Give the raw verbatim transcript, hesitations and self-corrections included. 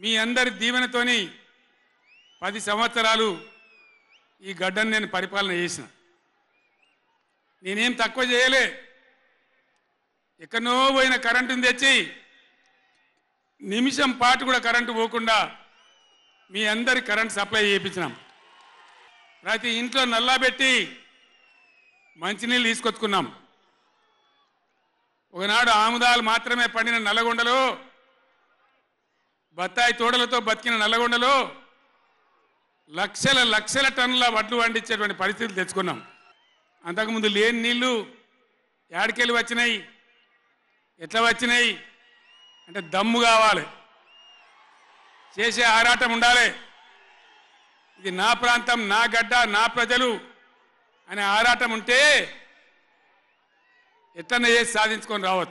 మీ అందరి దీవెనతోని పది సంవత్సరాలు ఈ గడ్డను నేను పరిపాలన చేసిన. నేనేం తక్కువ చేయలే. ఎక్కడో పోయిన కరెంటుని తెచ్చి నిమిషం పాటు కూడా కరెంటు పోకుండా మీ అందరి కరెంట్ సప్లై చేయించినాం. ప్రతి ఇంట్లో నల్లా పెట్టి మంచినీళ్ళు తీసుకొచ్చుకున్నాం. ఒకనాడు ఆముదాలు మాత్రమే పండిన నల్లగొండలో, బత్తాయి తోడలతో బతికిన నల్లగొండలో లక్షల లక్షల టన్నుల వడ్లు పండించేటువంటి పరిస్థితులు తెచ్చుకున్నాం. అంతకుముందు లేని నీళ్లు యాడికెళ్ళి వచ్చినాయి, ఎట్లా వచ్చినాయి అంటే దమ్ము కావాలి, చేసే ఆరాటం ఉండాలి. ఇది నా ప్రాంతం, నా గడ్డ, నా ప్రజలు అనే ఆరాటం ఉంటే ఎట్లన్నా చేసి సాధించుకొని రావచ్చు.